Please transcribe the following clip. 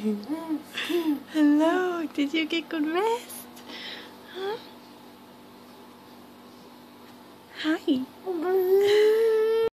Hello, did you get good rest? Huh? Hi.